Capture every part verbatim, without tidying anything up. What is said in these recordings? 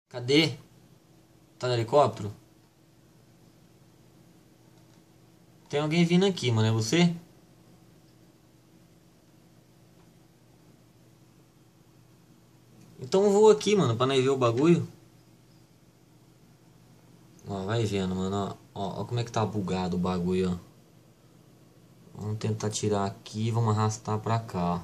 Cadê? Tá no helicóptero? Tem alguém vindo aqui, mano. É você? Então eu vou aqui, mano, pra nós ver o bagulho. Ó, vai vendo, mano. Ó, ó, ó como é que tá bugado o bagulho, ó. Vamos tentar tirar aqui e vamos arrastar pra cá.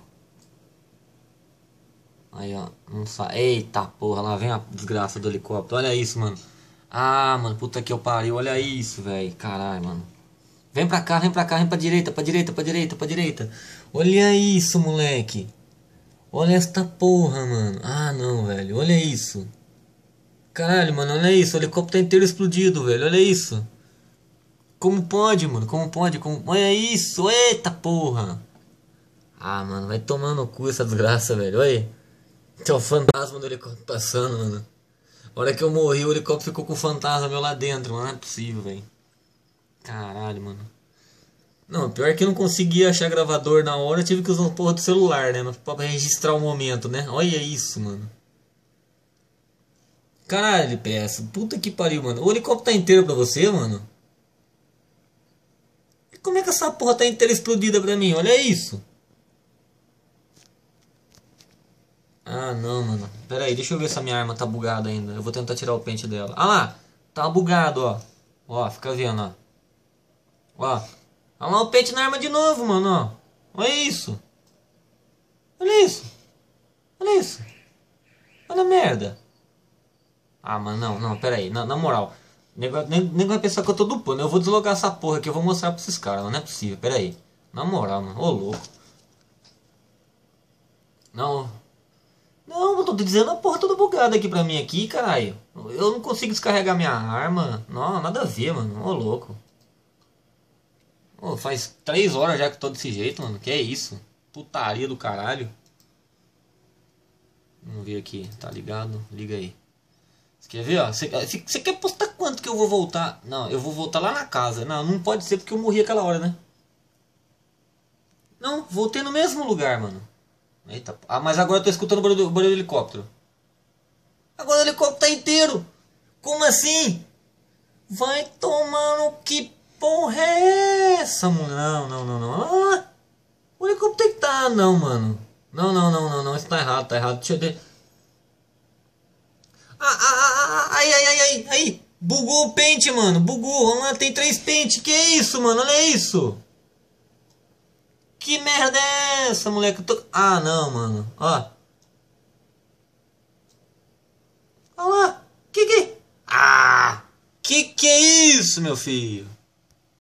Aí, ó. Não sai. Eita porra, lá vem a desgraça do helicóptero. Olha isso, mano. Ah, mano, puta que eu pariu. Olha isso, velho. Caralho, mano. Vem pra cá, vem pra cá, vem pra direita, pra direita, pra direita, pra direita. Olha isso, moleque. Olha esta porra, mano. Ah, não, velho. Olha isso. Caralho, mano, olha isso. O helicóptero tá inteiro explodido, velho. Olha isso. Como pode, mano? Como pode? Como... Olha isso. Eita porra. Ah, mano, vai tomar no cu essa desgraça, velho. Olha. Tem o fantasma do helicóptero passando, mano. A hora que eu morri, o helicóptero ficou com o fantasma meu lá dentro, mano. Não é possível, velho. Caralho, mano. Não, pior é que eu não conseguia achar gravador na hora. Eu tive que usar o porra do celular, né? Pra registrar o momento, né? Olha isso, mano. Caralho, peça. Puta que pariu, mano. O helicóptero tá inteiro pra você, mano? E como é que essa porra tá inteira explodida pra mim? Olha isso. Ah, não, mano. Pera aí, deixa eu ver se a minha arma tá bugada ainda. Eu vou tentar tirar o pente dela. Ah lá, tá bugado, ó. Ó, fica vendo, ó. Ó. Olha lá o pente na arma de novo, mano, ó. Olha isso. Olha isso. Olha isso. Olha a merda. Ah, mano, não, não, pera aí. Na, na moral. Nego, nego, nego vai pensar que eu tô dupando. Eu vou deslogar essa porra aqui. Eu vou mostrar pra esses caras. Não é possível, pera aí. Na moral, mano. Ô, louco. Não. Não, eu tô dizendo a porra toda bugada aqui pra mim aqui, caralho. Eu não consigo descarregar minha arma. Não, nada a ver, mano. Ô, louco. Ô, faz três horas já que eu tô desse jeito, mano. Que é isso? Putaria do caralho. Vamos ver aqui. Tá ligado? Liga aí. Você quer ver, ó? Você, você quer postar quanto que eu vou voltar? Não, eu vou voltar lá na casa. Não, não pode ser porque eu morri aquela hora, né? Não, voltei no mesmo lugar, mano. Eita. Ah, mas agora eu tô escutando o barulho do, o barulho do helicóptero. Agora o helicóptero tá inteiro. Como assim? Vai tomando que porra é essa, mano? Não, não, não, não. Ah, o helicóptero tá... Não, mano. Não, não, não, não, não. Isso tá errado, tá errado. Deixa eu ver. Ah, ah, ah, ah, ai, ai, ai, ai, ai. Bugou o pente, mano. Bugou. Vamos lá, tem três pentes. Que é isso, mano? Olha isso. Que merda é essa, moleque? Eu tô... Ah, não, mano. Ó. Olha lá. Que que... Ah. Que que é isso, meu filho?